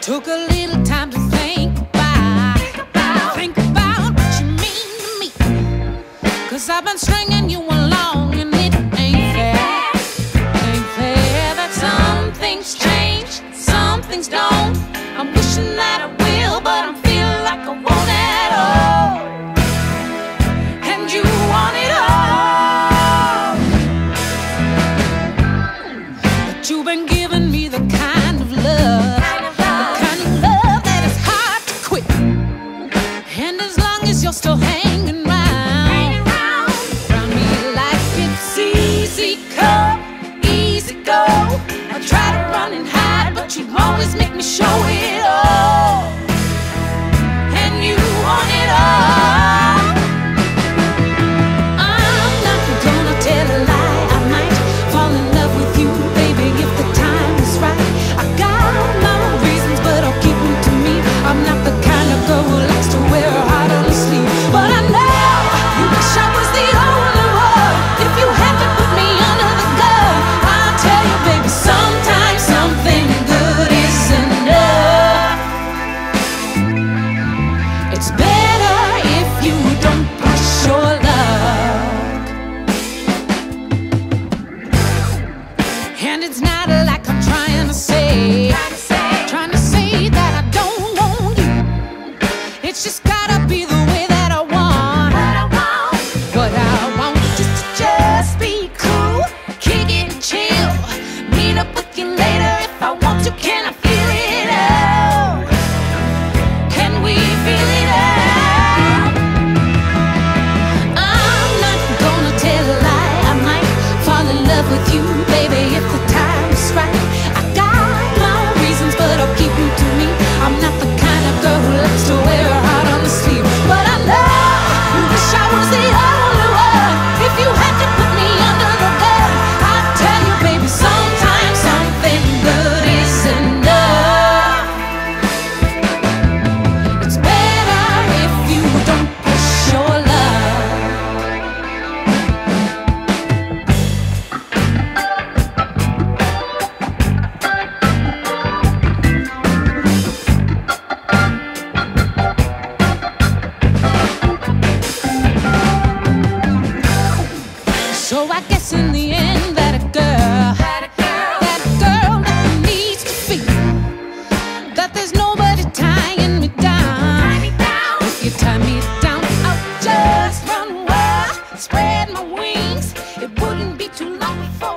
Took a little time to think about what you mean to me. 'Cause I've been stringing you along and it ain't fair. Ain't fair that some things change, some things don't. I'm wishing that I will, but I'm feeling like I won't at all. And you want it all. But you've been giving me the kind of love, you're still hanging round me like it's easy come, easy go. I try to run and hide, but you always make me show it all. And you want it all. I'm not gonna tell a lie. I might fall in love with you, baby, if the time is right. I got my reasons, but I'll keep them to me. I'm not the kind of girl who likes to wear a heart on her sleeve. But I know you wish I was the only one. If you had to put me under the gun, I'll tell you, baby, sometimes something good is enough. It's better if you don't push your luck. And it's not like I'm trying to say that I don't want you. It's just gotta be the way that I want. What I want is to just be cool, kick it and chill. Meet up with you later if I want to. Can I feel it out? Can we feel it out? I'm not gonna tell a lie. I might fall in love with you, baby, if the time is right. I got my reasons, but I'll keep them to me. I'm not the kind of girl who likes to wear a heart on the sleeve. But I know you wish I was the only one. If you had to put me under the gun, I'd tell you, baby, sometimes something good is enough. It's better if you don't push your love. So I guess in the end that a girl needs to feel that there's nobody tying me down. If you tie me down, I'll just run wild, spread my wings. It wouldn't be too long before